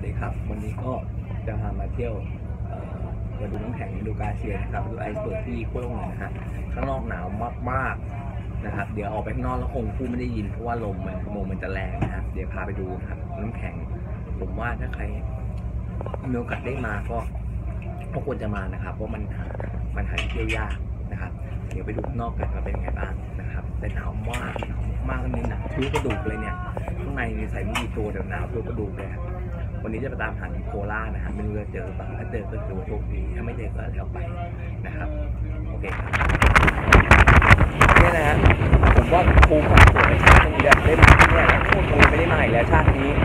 ดีครับวันนี้ก็จะพามาเที่ยวมาดูน้ำแข็งดูกาเซียนะครับดูไอซ์เบิร์กที่ขั้วโลกเหนือนะฮะข้างนอกหนาวมากๆนะครับเดี๋ยวออกไปข้างนอกแล้วคงพูดไม่ได้ยินเพราะว่าลมมันจะแรงนะครับเดี๋ยวพาไปดูครับน้ำแข็งผมว่าถ้าใครมีโอกาสได้มาก็ควรจะมานะครับเพราะมันหาเที่ยวยากนะครับเดี๋ยวไปดูข้างนอกกันว่าเป็นไงบ้างนะครับแต่หนาวมากนี่หนาวทุกกระดูกเลยเนี่ยข้างในมีใส่ไม่กี่ตัวแต่หนาวทุกกระดูกเลยครับวันนี้จะไปตามหาโคล่านะฮะไม่รู้จะเจอป่ะถ้าเจอก็ถือว่าโชคดีถ้าไม่เจอก็แล้วไปนะครับโอเคครับเนี่ยนะฮะผมว่าภูเขาสวยชาตินี้ได้มาที่เนี่ยแล้วโคตรไม่ได้มาอีกแล้วชาตินี้